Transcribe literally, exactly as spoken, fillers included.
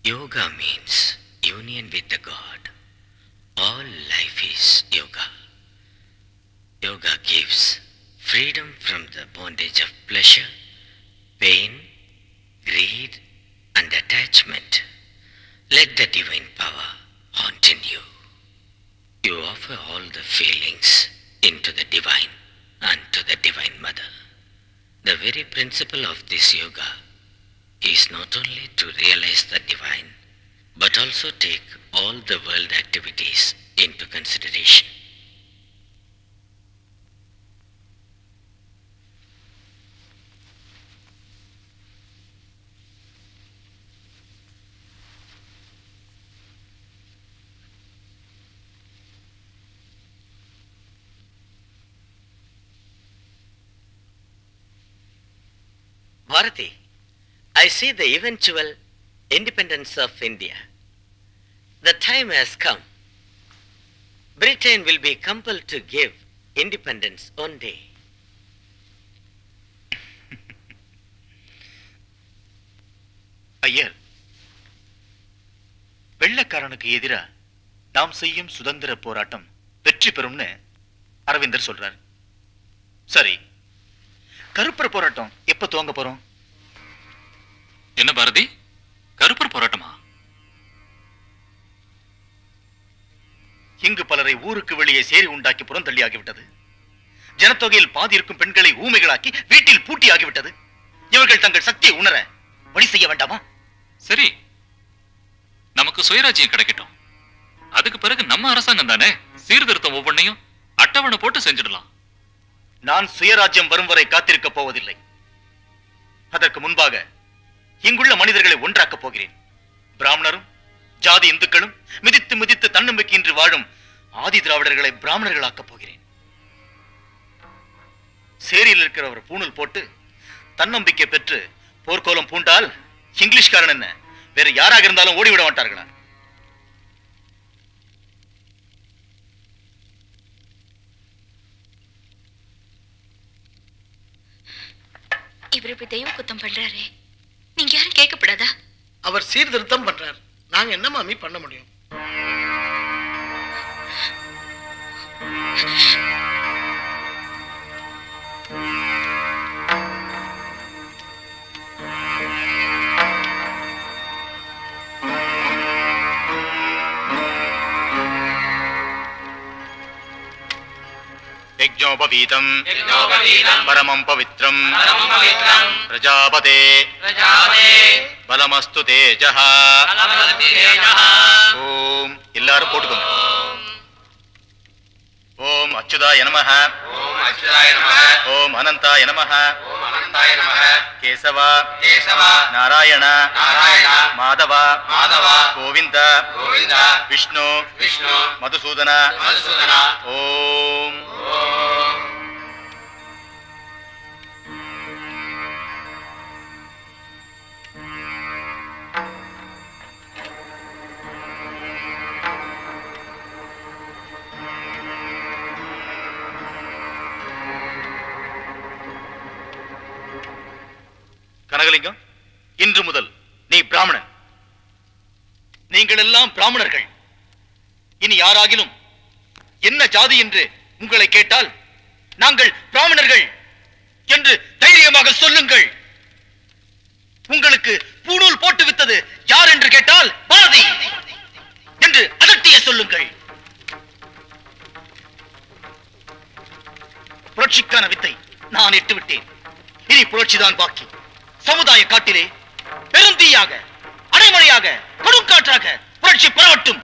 Yoga means union with the God. All life is yoga. Yoga gives freedom from the bondage of pleasure, pain, greed, and attachment. Let the divine power haunt in you. You offer all the feelings into the divine and to the Divine Mother. The very principle of this yoga is not only to realize the divine, but also take all the world activities into consideration. Bharati, I see the eventual independence of India. The time has come. Britain will be compelled to give independence one day. Iyer, வெள்ளக்காரனுக்கு எதிரா நாம் செய்யும் சுதந்திர போராட்டம் வெற்றி பெறும்னு அரவிந்தர் சொல்றார். சரி, கருப்பர் போராட்டம் எப்ப துவங்க போறோம்? என்ன பாரதி, கருப்பர் போராட்டமா? இங்கு பலரை ஊருக்கு வெளியே சேரி உண்டாக்கி புறந்தள்ளியாகிவிட்டது. ஜனத்தொகையில் பாதி இருக்கும் பெண்களை ஊமைகளாக்கி வீட்டில் பூட்டியாகிவிட்டது. இவர்கள் தங்கள் சக்தியை உணர வழி செய்ய வேண்டாமா? சரி, நமக்கு சுயராஜ்யம் கிடைக்கட்டும். அதுக்கு பிறகு நம்ம அரசாங்கம் தானே சீர்திருத்தம் ஒவ்வொன்னையும் அட்டவணை போட்டு செஞ்சிடலாம். நான் சுயராஜ்யம் வரும் வரை காத்திருக்க போவதில்லை. அதற்கு முன்பாக இங்குள்ள மனிதர்களை ஒன்றாக்கப் போகிறேன். பிராமணரும் ஜாதி இந்துக்களும் மிதித்து மிதித்து தன்னம்பிக்கையின்றி வாழும் ஆதி திராவிடர்களை பிராமணர்களாக்கப் போகிறேன். சேரியில் இருக்கிறவர் பூணூல் போட்டு தன்னம்பிக்கை பெற்று போர்க்கோலம் பூண்டால் இங்கிலீஷ்காரன் என்ன வேற யாராக இருந்தாலும் ஓடிவிட மாட்டார்களா? இவர் இப்ப தெய்வ குத்தம் பண்றாரே, நீங்க யாரும் கேட்கப்படாதா? அவர் சீர்திருத்தம் பண்றார், நாங்க என்ன மாமி பண்ண முடியும்? यज्ञोपवीतम् परमं पवित्रम् प्रजापते बलमस्तु तेजः. ओम எல்லாரும் போட்டுக்கோங்க. ஓம் அச்சுதாய நமஹ. ஓம் அச்சுதாய நமஹ. ஓம் அனந்தாய நமஹ. ஓம் அனந்தாய நமஹ. கேசவ கேசவ நாராயண நாராயண மாதவ மாதவ கோவிந்த கோவிந்த விஷ்ணு விஷ்ணு மதுசூதன மதுசூதன. ஓம் ஓம் கனகலிங்கம், இன்று முதல் நீ பிராமணன். நீங்கள் எல்லாம் பிராமணர்கள். இனி யாராகிலும் என்ன ஜாதி என்று உங்களை கேட்டால் நாங்கள் பிராமணர்கள் என்று தைரியமாக சொல்லுங்கள். உங்களுக்கு பூணூல் போட்டு வித்தது யார் என்று கேட்டால் பாரதி என்று அதட்டிய சொல்லுங்கள். புரட்சிக்கான வித்தை நான் இட்டு விட்டேன். இனி புரட்சிதான் பாக்கி. சமுதாய காட்டிலே பெருந்தீயாக, அடைமழையாக, கொடுங்காற்றாக புரட்சி பரவட்டும்.